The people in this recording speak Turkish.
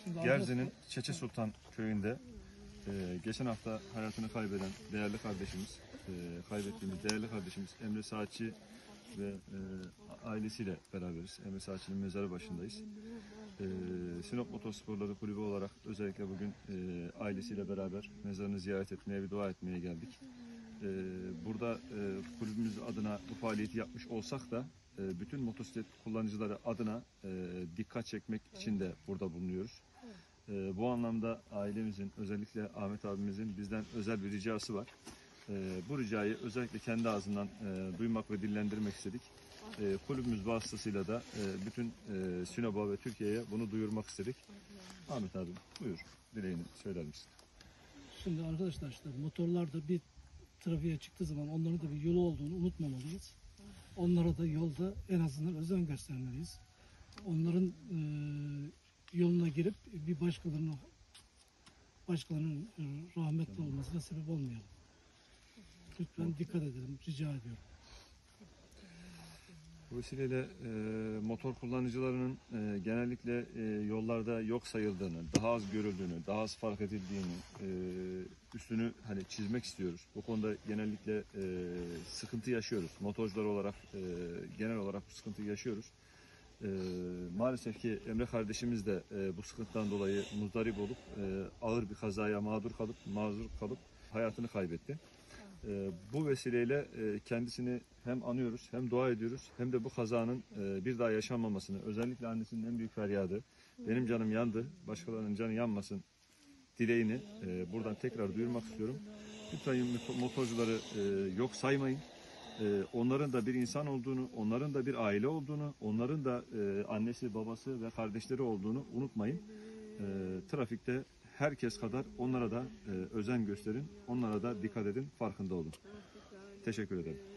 Gerze'nin Çeçe Sultan köyünde geçen hafta hayatını kaybeden değerli kardeşimiz, kaybettiğimiz değerli kardeşimiz Emre Saatçi ve ailesiyle beraberiz. Emre Saatçi'nin mezarı başındayız. Sinop Motorsporları Kulübü olarak özellikle bugün ailesiyle beraber mezarını ziyaret etmeye ve dua etmeye geldik. Burada kulübümüz adına bu faaliyeti yapmış olsak da bütün motosiklet kullanıcıları adına dikkat çekmek için de burada bulunuyoruz. Bu anlamda ailemizin, özellikle Ahmet abimizin bizden özel bir ricası var. Bu ricayı özellikle kendi ağzından duymak ve dillendirmek istedik. Kulübümüz vasıtasıyla da bütün Sinop'a ve Türkiye'ye bunu duyurmak istedik. Ahmet abi buyur, dileğini söyler misin? Şimdi arkadaşlar işte motorlarda bir trafiğe çıktığı zaman onların da bir yolu olduğunu unutmamalıyız. Onlara da yolda en azından özen göstermeliyiz. Onların yoluna girip bir başkalarının rahmetli olmasına sebep olmayalım. Lütfen dikkat edelim, rica ediyorum. Bu vesileyle motor kullanıcılarının genellikle yollarda yok sayıldığını, daha az görüldüğünü, daha az fark edildiğini üstünü hani çizmek istiyoruz. Bu konuda genellikle sıkıntı yaşıyoruz. Motorcular olarak genel olarak bu sıkıntıyı yaşıyoruz. Maalesef ki Emre kardeşimiz de bu sıkıntıdan dolayı muzdarip olup ağır bir kazaya mazur kalıp hayatını kaybetti. Bu vesileyle kendisini hem anıyoruz, hem dua ediyoruz, hem de bu kazanın bir daha yaşanmamasını, özellikle annesinin en büyük feryadı, benim canım yandı, başkalarının canı yanmasın dileğini buradan tekrar duyurmak istiyorum. Lütfen motorcuları yok saymayın. Onların da bir insan olduğunu, onların da bir aile olduğunu, onların da annesi, babası ve kardeşleri olduğunu unutmayın. Trafikte herkes kadar onlara da özen gösterin, onlara da dikkat edin, farkında olun. Teşekkür ederim.